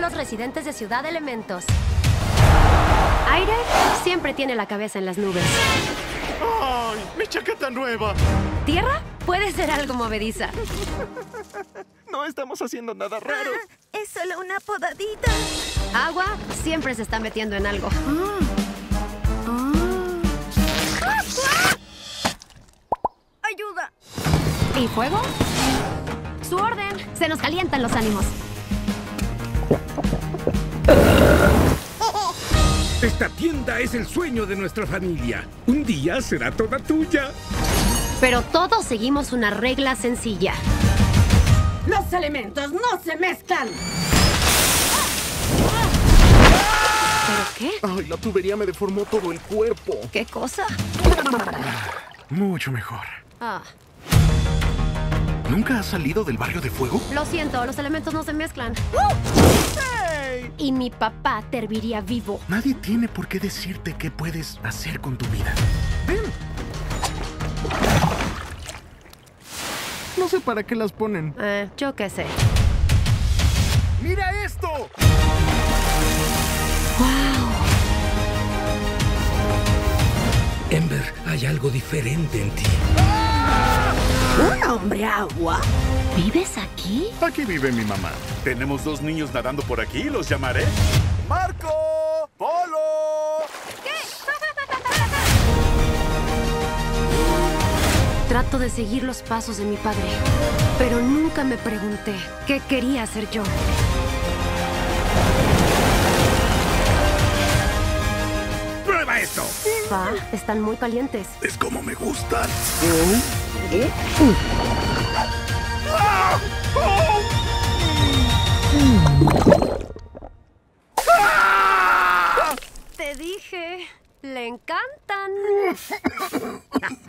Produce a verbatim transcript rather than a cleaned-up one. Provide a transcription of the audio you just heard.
los residentes de Ciudad Elementos. Aire siempre tiene la cabeza en las nubes. ¡Ay! ¡Mi chaqueta nueva! Tierra puede ser algo movediza. No estamos haciendo nada raro. Ah, es solo una podadita. Agua siempre se está metiendo en algo. ¡Ayuda! ¿Y fuego? Su orden. Se nos calientan los ánimos. Esta tienda es el sueño de nuestra familia. Un día será toda tuya. Pero todos seguimos una regla sencilla. ¡Los elementos no se mezclan! ¿Pero qué? Ay, la tubería me deformó todo el cuerpo. ¿Qué cosa? Mucho mejor. Ah, ¿Nunca has salido del barrio de fuego? lo siento, los elementos no se mezclan. ¡Hey! Y mi papá te herviría vivo. Nadie tiene por qué decirte qué puedes hacer con tu vida. Ven. No sé para qué las ponen. Eh, yo qué sé. ¡Mira esto! Ember, hay algo diferente en ti. ¿Un hombre agua? ¿Vives aquí? Aquí vive mi mamá. Tenemos dos niños nadando por aquí, los llamaré Marco, Polo. Trato de seguir los pasos de mi padre, pero nunca me pregunté qué quería hacer yo. ¡Prueba esto! Pa, están muy calientes. Es como me gustan. Te dije, le encantan.